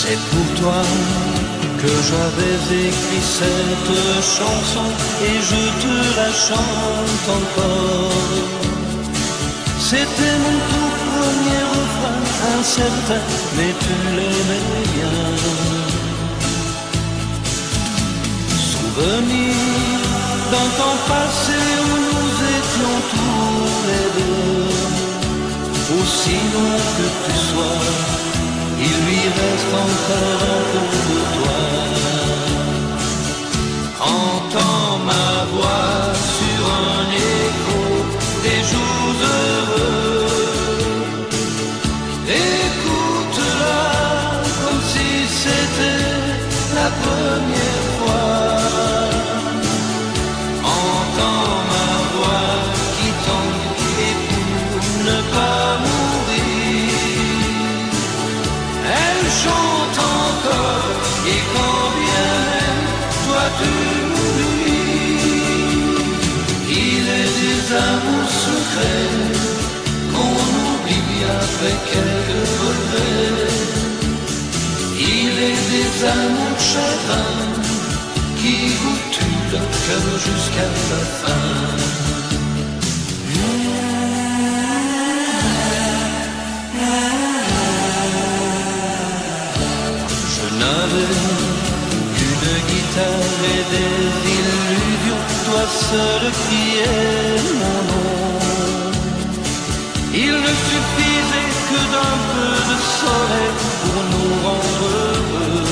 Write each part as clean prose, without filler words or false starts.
C'est pour toi que j'avais écrit cette chanson et je te la chante encore. C'était mon tout premier refrain, incertain, mais tu l'aimais bien. Souvenir d'un temps passé où nous étions tous les deux. Aussi loin que tu sois, il lui reste encore un peu de toi. Entends ma voix sur un écho des jours heureux. Écoute-la comme si c'était la première fois. Entends ma voix qui tombe et pour ne pas mourir, elle chante encore et quand bien même toi tu m'oublies. Il est des amours secrets qu'on oublie après quelques regrets. Il est des amours chagrins qui vous tuent le cœur jusqu'à la fin. Je n'avais qu'une guitare et des illusions, toi seul criais mon nom. Il ne suffisait que d'un peu de soleil pour nous rendre heureux.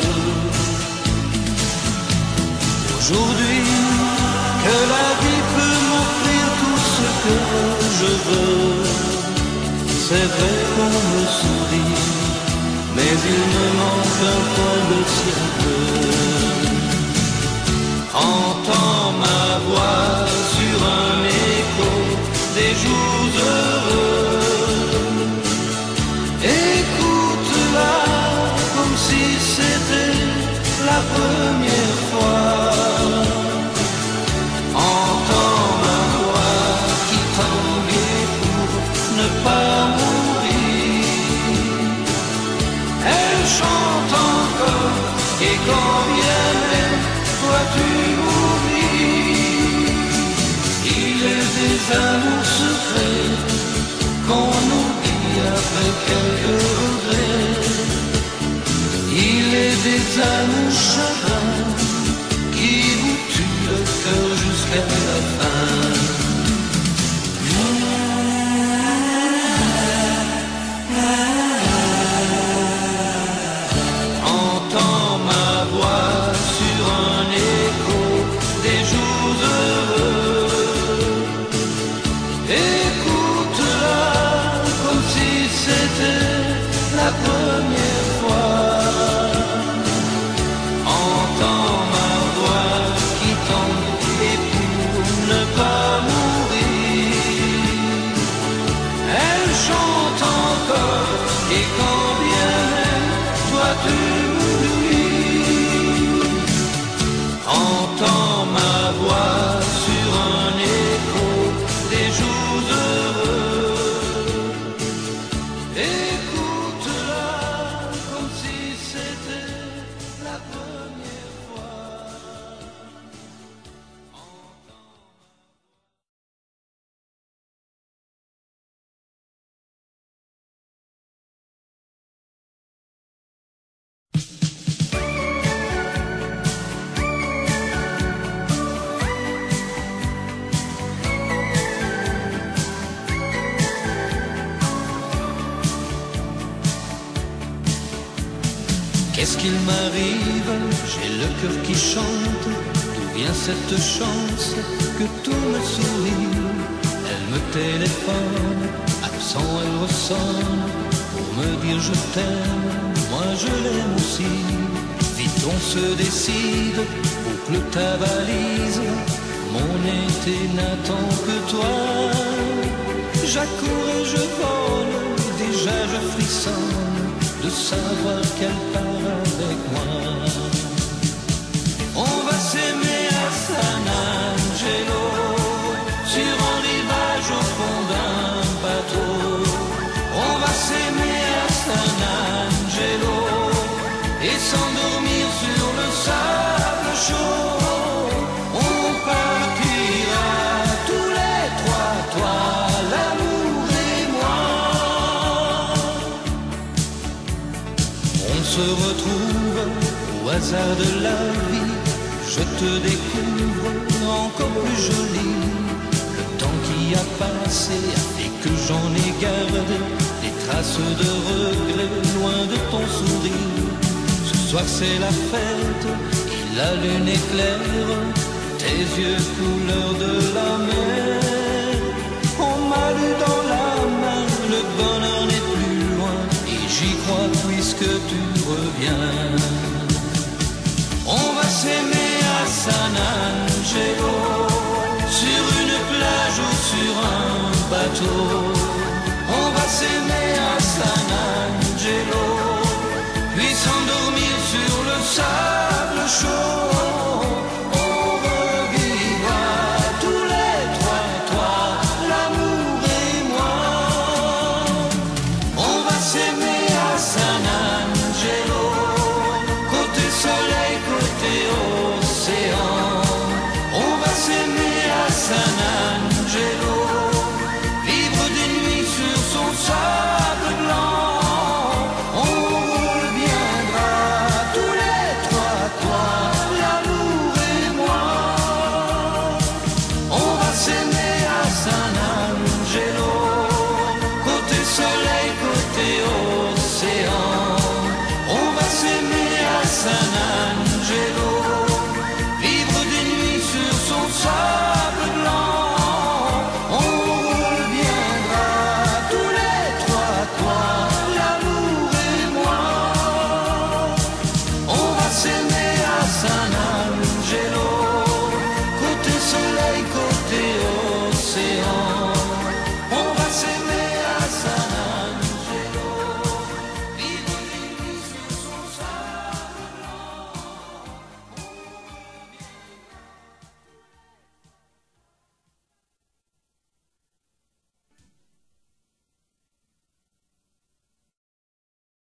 Aujourd'hui, que la vie peut m'offrir tout ce que je veux, c'est vrai qu'on me sourit, mais il me manque un point de ciel bleu. Entends ma voix sur un écho des jours heureux. Écoute-la comme si c'était la première fois. Entends ma voix qui tanguait pour ne pas mourir. Elle chante encore et quand bien même toi tu m'oublies. Il est des amours secrets qu'on oublie après quelques regrets. Il est des amours chagrins qui vous tuent le cœur jusqu'à la fin. Entends ma voix sur un écho des jours heureux. Écoute-la comme si c'était la première fois. Entends ma voix qui tombe et pour ne pas mourir, elle chante encore et quand bien même toi tu m'oublies. Entends ma voix sur un écho des jours heureux. Écoute-la comme si c'était la première fois. Qu'est-ce qu'il m'arrive? J'ai le cœur qui chante. D'où vient cette chance que tout me sourit? Elle me téléphone, absent elle ressonne pour me dire je t'aime, moi je l'aime aussi. Vite on se décide, boucle ta valise, mon été n'attend que toi. J'accours et je vole, déjà je frissonne de savoir qu'elle part avec moi. On va s'aimer à San Angelo, sur un rivage au fond d'un bateau. On va s'aimer à San Angelo, se retrouve au hasard de la vie. Je te découvre encore plus jolie. Le temps qui a passé a fait que j'en ai gardé des traces de regret loin de ton sourire. Ce soir c'est la fête et la lune est claire, tes yeux couleur de la mer. On m'a lu dans la main, le bonheur n'est plus loin et j'y crois puisque tu reviens. On va s'aimer à San Angelo, sur une plage ou sur un bateau. On va s'aimer à San Angelo, puis s'endormir sur le sable chaud. On revivra tous les trois, toi, l'amour et moi. On va s'aimer à San Angelo, côté soleil, côté océan. On va s'aimer à San Angelo, vivre des nuits sur son sable.